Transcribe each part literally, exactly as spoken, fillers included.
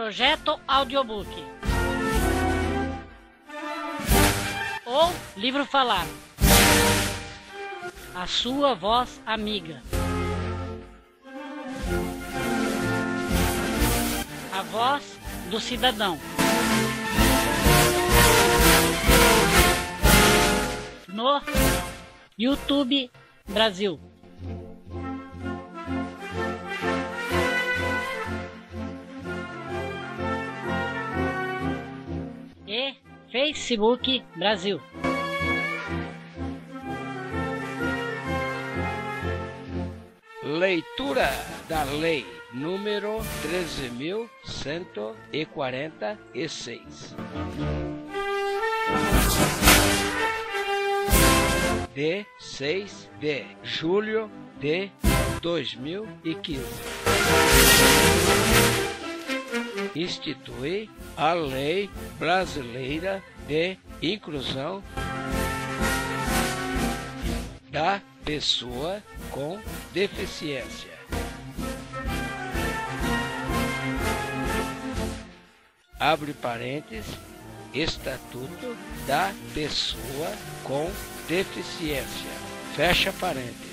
Projeto Audiobook ou livro falado. A sua voz amiga. A voz do cidadão. No YouTube Brasil. E Facebook Brasil. Leitura da Lei número treze mil cento e quarenta e seis. De seis de julho de dois mil e quinze. Institui a Lei Brasileira de Inclusão da Pessoa com Deficiência. Abre parênteses, Estatuto da Pessoa com Deficiência. Fecha parênteses.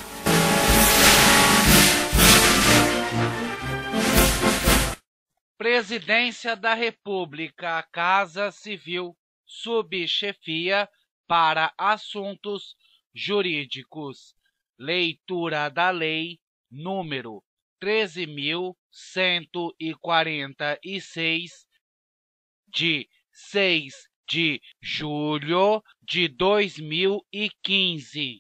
Presidência da República, Casa Civil, Subchefia para Assuntos Jurídicos. Leitura da Lei número treze mil cento e quarenta e seis, de seis de julho de dois mil e quinze.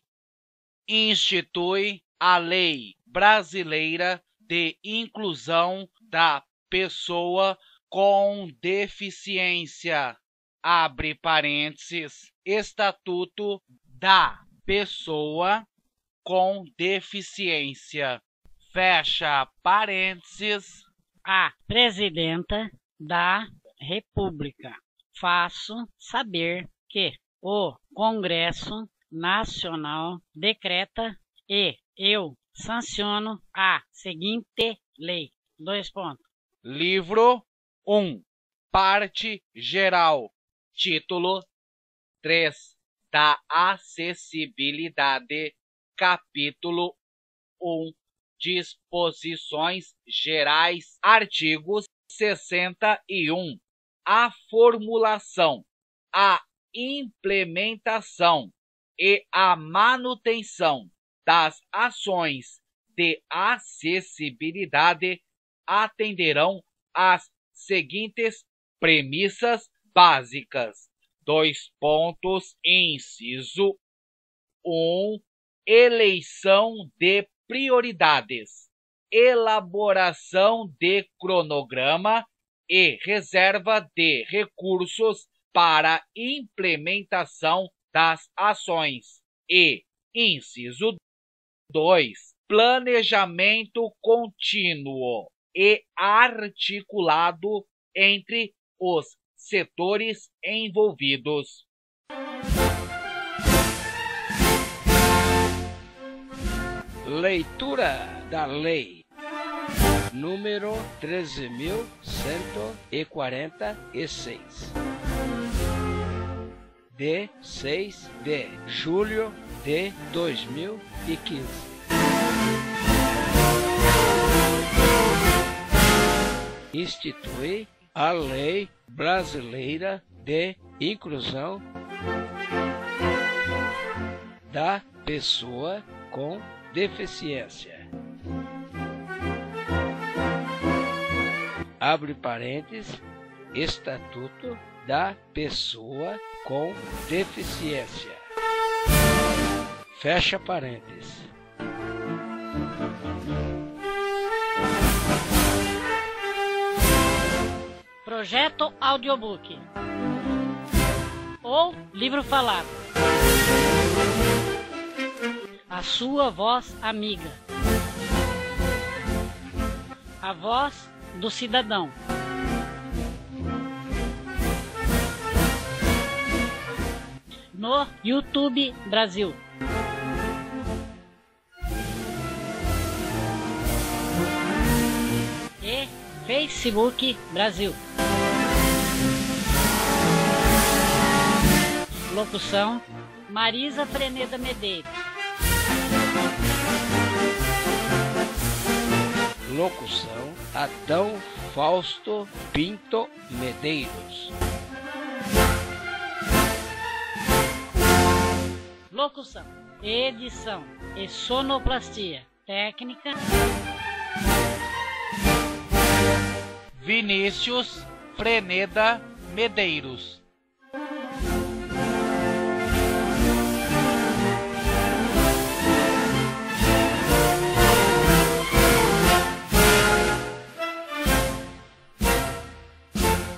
Institui a Lei Brasileira de Inclusão da Pessoa com Deficiência. Abre parênteses, Estatuto da Pessoa com Deficiência. Fecha parênteses. A Presidenta da República. Faço saber que o Congresso Nacional decreta e eu sanciono a seguinte lei. Dois pontos. Livro um. Parte geral. Título três. Da acessibilidade. Capítulo um. Disposições gerais. Artigos sessenta e um. A formulação, a implementação e a manutenção das ações de acessibilidade atenderão às seguintes premissas básicas. Dois pontos, inciso um, eleição de prioridades, elaboração de cronograma e reserva de recursos para implementação das ações. E, inciso dois, planejamento contínuo e articulado entre os setores envolvidos. Leitura da Lei número treze mil cento e quarenta e seis, de seis de julho de dois mil e quinze. Institui a Lei Brasileira de Inclusão da Pessoa com Deficiência. Abre parênteses, Estatuto da Pessoa com Deficiência. Fecha parênteses. Projeto Audiobook ou livro falado. A sua voz amiga. A voz do cidadão. No YouTube Brasil. E Facebook Brasil. Locução: Marisa Freneda Medeiros. Locução: Adão Fausto Pinto Medeiros. Locução, edição e sonoplastia técnica: Vinícius Freneda Medeiros.